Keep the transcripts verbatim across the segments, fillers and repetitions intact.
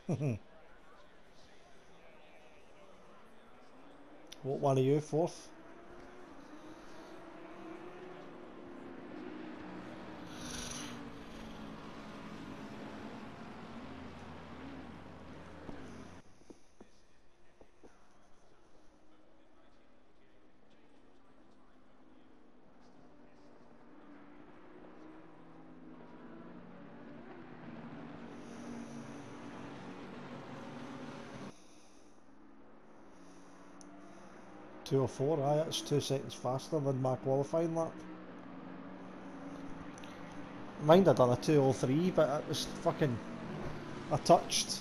What one are you, fourth? two oh four, aye, that's two seconds faster than my qualifying lap. Mind I done a two oh three, but it was fucking... I touched.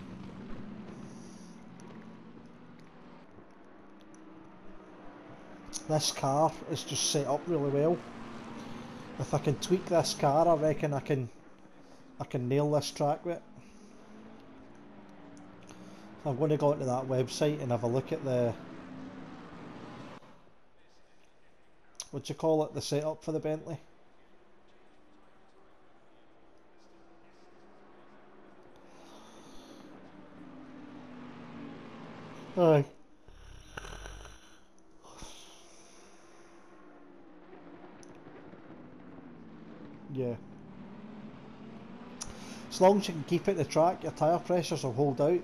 This car is just set up really well. If I can tweak this car, I reckon I can I can nail this track with it. I'm going to go into that website and have a look at the... what do you call it? The setup for the Bentley. Aye. Yeah. As long as you can keep it the track, your tyre pressures will hold out.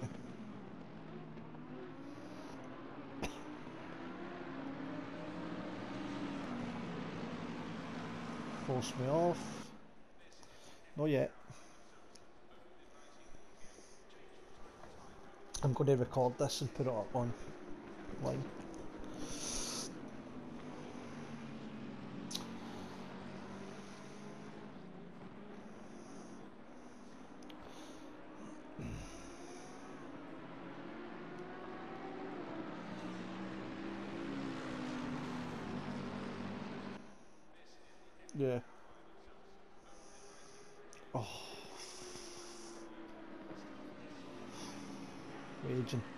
Force me off. Not yet. I'm going to record this and put it up online. Yeah. Oh. Raging.